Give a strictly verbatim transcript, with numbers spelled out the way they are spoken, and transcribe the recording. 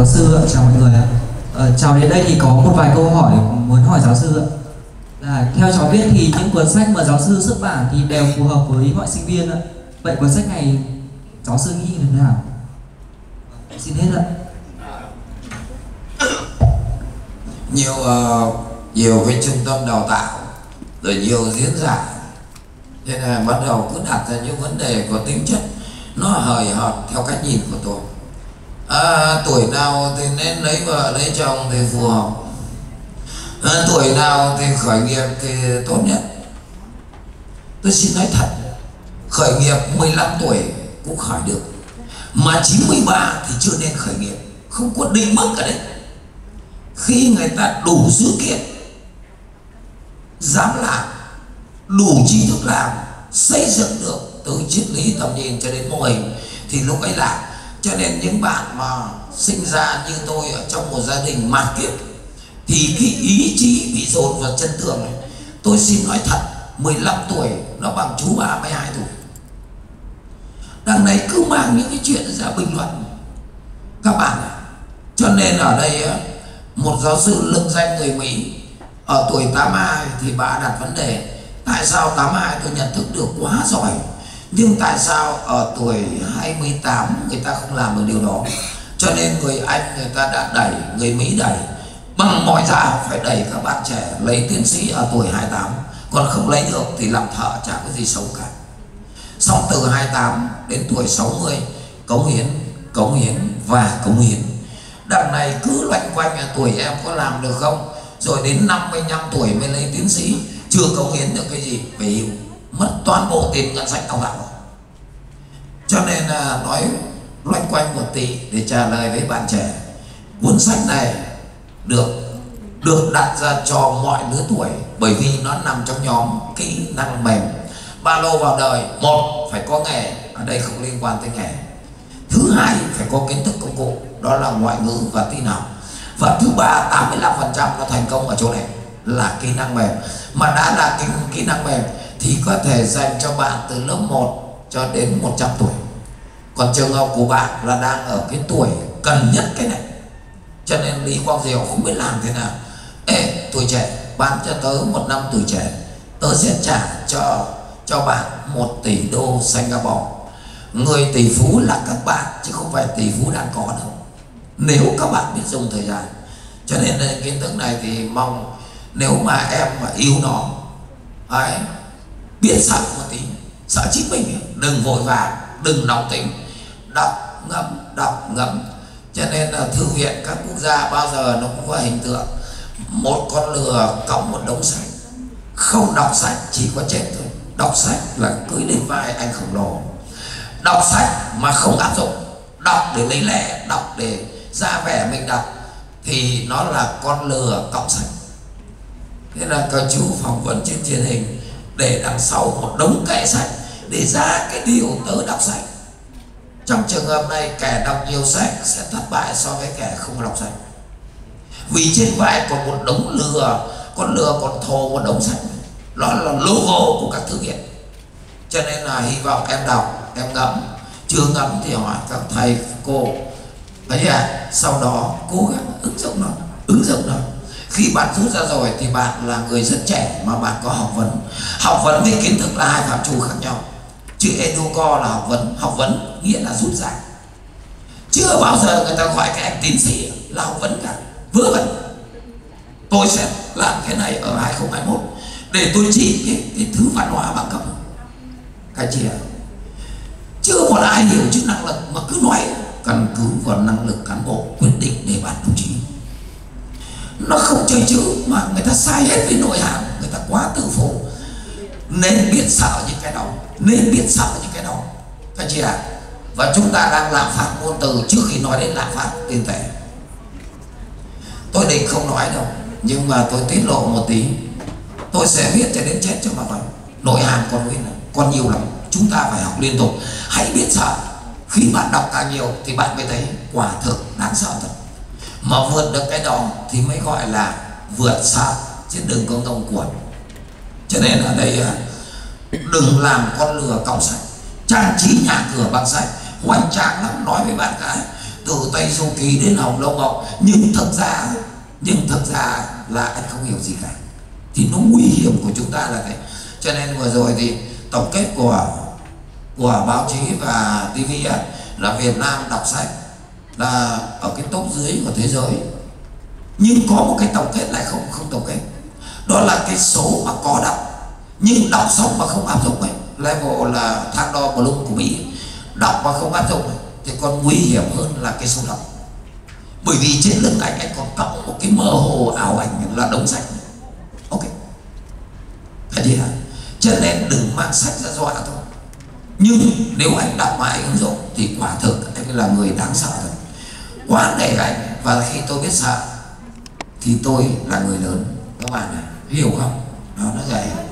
sư ạ, chào mọi người ạ. Ờ, cháu đến đây thì có một vài câu hỏi muốn hỏi giáo sư ạ. Là theo cháu biết thì những cuốn sách mà giáo sư xuất bản thì đều phù hợp với mọi sinh viên ạ. Vậy cuốn sách này giáo sư nghĩ như thế nào? Xin hết ạ. Nhiều uh, nhiều cái trung tâm đào tạo rồi nhiều diễn giải, thế là bắt đầu cứ đặt ra những vấn đề có tính chất nó hời hợt theo cách nhìn của tôi. À, tuổi nào thì nên lấy vợ lấy chồng thì phù hợp, à, tuổi nào thì khởi nghiệp thì tốt nhất. Tôi xin nói thật, khởi nghiệp mười lăm tuổi cũng khởi được, mà chín mươi ba thì chưa nên khởi nghiệp, không có định mức cả đấy. Khi người ta đủ dữ kiện, dám làm, đủ trí thức làm, xây dựng được từ triết lý tầm nhìn cho đến mô hình thì lúc ấy làm. Cho nên những bạn mà sinh ra như tôi ở trong một gia đình mạt kiếp thì cái ý chí bị dồn vào chân tường này, tôi xin nói thật, mười lăm tuổi nó bằng chú ba mươi hai tuổi. Đằng này cứ mang những cái chuyện ra bình luận các bạn ạ. Cho nên ở đây một giáo sư lừng danh người Mỹ ở tuổi tám mươi hai thì bà đặt vấn đề tại sao tám mươi hai tôi nhận thức được quá giỏi, nhưng tại sao ở tuổi hai mươi tám người ta không làm được điều đó. Cho nên người Anh người ta đã đẩy, người Mỹ đẩy bằng mọi giá phải đẩy các bạn trẻ lấy tiến sĩ ở tuổi hai mươi tám, còn không lấy được thì làm thợ chả có gì xấu cả. Xong từ hai mươi tám đến tuổi sáu mươi cống hiến, cống hiến và cống hiến. Đằng này cứ loanh quanh là tuổi em có làm được không, rồi đến năm mươi lăm tuổi mới lấy tiến sĩ, chưa cống hiến được cái gì, về hưu, mất toàn bộ tiền ngân sách đào tạo. Cho nên là nói loanh quanh một tí để trả lời với bạn trẻ. Cuốn sách này được được đặt ra cho mọi lứa tuổi, bởi vì nó nằm trong nhóm kỹ năng mềm. Ba lô vào đời, một phải có nghề, ở đây không liên quan tới nghề. Thứ hai phải có kiến thức công cụ, đó là ngoại ngữ và tin học. Và thứ ba, tám mươi lăm phần trăm nó thành công ở chỗ này là kỹ năng mềm. Mà đã là kỹ, kỹ năng mềm thì có thể dành cho bạn từ lớp một cho đến một trăm tuổi. Còn trường hợp của bạn là đang ở cái tuổi cần nhất cái này, cho nên Lý Quang Diệu không biết làm thế nào. Ê, tuổi trẻ, bán cho tớ một năm tuổi trẻ, tớ sẽ trả cho cho bạn một tỷ đô Singapore. Người tỷ phú là các bạn chứ không phải tỷ phú đang có đâu, nếu các bạn biết dùng thời gian. Cho nên kiến thức này thì mong nếu mà em mà yêu nó ấy, biết sợ một tí, sợ chính mình, đừng vội vàng, đừng nóng tính, đọc ngẫm, đọc ngẫm. Cho nên là thư viện các quốc gia bao giờ nó cũng có hình tượng một con lừa cõng một đống sách. Không đọc sách chỉ có chết thôi. Đọc sách là cưỡi lên vai anh khổng lồ. Đọc sách mà không áp dụng, đọc để lấy lẽ, đọc để ra vẻ mình đọc, thì nó là con lừa cõng sách. Thế là các chú phỏng vấn trên truyền hình để đằng sau một đống kệ sách để ra cái điều tớ đọc sách. Trong trường hợp này, kẻ đọc nhiều sách sẽ thất bại so với kẻ không đọc sách, vì trên vai còn một đống lừa, con lừa còn thồ một đống sách. Nó là logo của các thư viện. Cho nên là hy vọng em đọc, em ngẫm, chưa ngẫm thì hỏi các thầy cô ấy à, sau đó cố gắng ứng dụng nó, ứng dụng nó. Khi bạn rút ra rồi thì bạn là người rất trẻ mà bạn có học vấn. Học vấn với kiến thức là hai phạm trù khác nhau. Chứ educo là học vấn, học vấn nghĩa là rút ra. Chưa bao giờ người ta gọi cái anh tiến sĩ là học vấn cả, vớ vẩn. Tôi sẽ làm cái này ở hai không hai mốt để tôi chỉ cái, cái thứ văn hóa bằng cấp. Cái gì ạ? Chưa một ai hiểu chữ năng lực mà cứ nói căn cứ vào năng lực cán bộ quyết định để bạn đồng chí. Nó không chơi chữ mà người ta sai hết với nội hàm, người ta quá tự phụ. Nên biết sợ những cái đó, nên biết sợ những cái đó. Các chị ạ, và chúng ta đang lạm phát ngôn từ trước khi nói đến lạm phát tiền tệ. Tôi định không nói đâu, nhưng mà tôi tiết lộ một tí. Tôi sẽ viết cho đến chết cho mà vậy. Nội hàm còn nguyên là còn nhiều lắm, chúng ta phải học liên tục. Hãy biết sợ. Khi bạn đọc càng nhiều thì bạn mới thấy quả thực đáng sợ thật. Mà vượt được cái đó thì mới gọi là vượt sợ, chứ đừng có ngông cuồng. Cho nên ở đây đừng làm con lừa cõng sách, trang trí nhà cửa bằng sách, hoành tráng lắm. Nói với bạn gái, từ Tây Du Ký đến Hồng Lâu Mộng, nhưng thực ra nhưng thực ra là anh không hiểu gì cả. Thì nó nguy hiểm của chúng ta là thế. Cho nên vừa rồi thì tổng kết của của báo chí và ti vi là Việt Nam đọc sách là ở cái top dưới của thế giới. Nhưng có một cái tổng kết lại không không tổng kết, đó là cái số mà có đọc nhưng đọc xong mà không áp dụng ấy, level là thang đo Bloom của Mỹ, đọc mà không áp dụng ấy, thì còn nguy hiểm hơn là cái số đọc. Bởi vì trên lưng anh anh còn cộng một cái mơ hồ ảo ảnh là đống sách. Ok, thấy chưa? Cho nên đừng mang sách ra dọa thôi. Nhưng nếu anh đọc mà anh ứng dụng thì quả thực anh là người đáng sợ thật. Quá nể anh, và khi tôi biết sợ thì tôi là người lớn. Các bạn này, hiểu không? Đó, nó vậy.